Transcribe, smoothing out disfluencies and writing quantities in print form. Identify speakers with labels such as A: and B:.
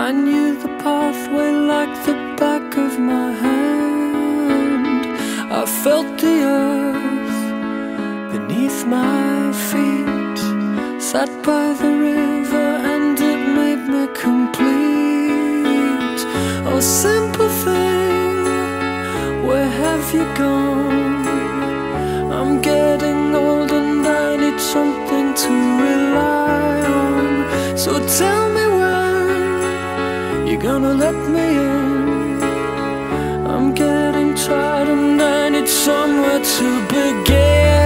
A: I knew the pathway like the back of my hand. I felt the earth beneath my feet, sat by the river and it made me complete. Oh simple thing, where have you gone? I'm getting old and I need something to rely on. So tell me when you're gonna let me in. I'm getting tired and I need somewhere to begin.